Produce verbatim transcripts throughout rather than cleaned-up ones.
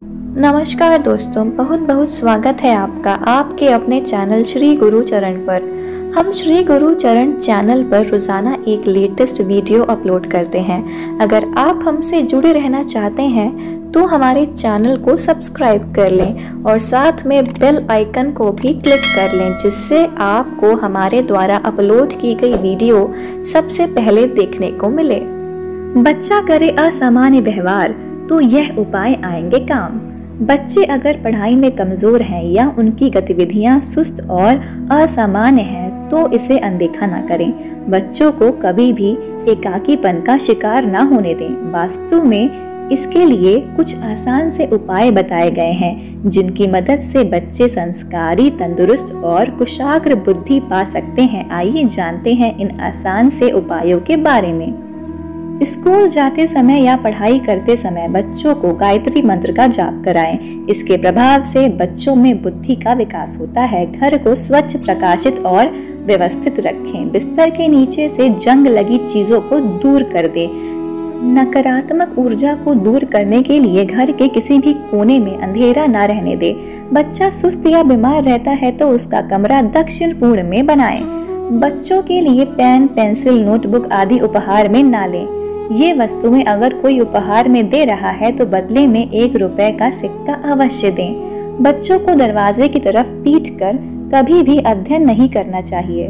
नमस्कार दोस्तों, बहुत बहुत स्वागत है आपका आपके अपने चैनल श्री गुरु चरण पर। हम श्री गुरु चरण चैनल पर रोज़ाना एक लेटेस्ट वीडियो अपलोड करते हैं। अगर आप हमसे जुड़े रहना चाहते हैं तो हमारे चैनल को सब्सक्राइब कर लें और साथ में बेल आइकन को भी क्लिक कर लें, जिससे आपको हमारे द्वारा अपलोड की गई वीडियो सबसे पहले देखने को मिले। बच्चा करे असामान्य व्यवहार तो यह उपाय आएंगे काम। बच्चे अगर पढ़ाई में कमजोर हैं या उनकी गतिविधियां सुस्त और असामान्य हैं तो इसे अनदेखा ना करें। बच्चों को कभी भी एकाकीपन का शिकार ना होने दें। वास्तव में इसके लिए कुछ आसान से उपाय बताए गए हैं, जिनकी मदद से बच्चे संस्कारी, तंदुरुस्त और कुशाग्र बुद्धि पा सकते हैं। आइए जानते हैं इन आसान से उपायों के बारे में। स्कूल जाते समय या पढ़ाई करते समय बच्चों को गायत्री मंत्र का जाप कराएं। इसके प्रभाव से बच्चों में बुद्धि का विकास होता है। घर को स्वच्छ, प्रकाशित और व्यवस्थित रखें। बिस्तर के नीचे से जंग लगी चीजों को दूर कर दें। नकारात्मक ऊर्जा को दूर करने के लिए घर के किसी भी कोने में अंधेरा न रहने दें। बच्चा सुस्त या बीमार रहता है तो उसका कमरा दक्षिण पूर्व में बनाएं। बच्चों के लिए पेन, पेंसिल, नोटबुक आदि उपहार में ना लें। ये वस्तुएं अगर कोई उपहार में दे रहा है तो बदले में एक रुपए का सिक्का अवश्य दें। बच्चों को दरवाजे की तरफ पीट कर कभी भी अध्ययन नहीं करना चाहिए।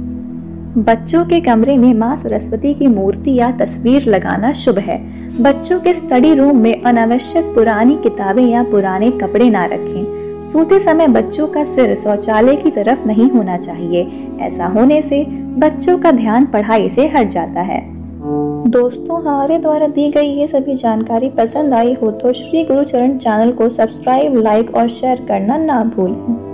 बच्चों के कमरे में माँ सरस्वती की मूर्ति या तस्वीर लगाना शुभ है। बच्चों के स्टडी रूम में अनावश्यक पुरानी किताबें या पुराने कपड़े ना रखें। सोते समय बच्चों का सिर शौचालय की तरफ नहीं होना चाहिए। ऐसा होने से बच्चों का ध्यान पढ़ाई से हट जाता है। दोस्तों, हमारे द्वारा दी गई ये सभी जानकारी पसंद आई हो तो श्री गुरु चरण चैनल को सब्सक्राइब, लाइक और शेयर करना ना भूलें।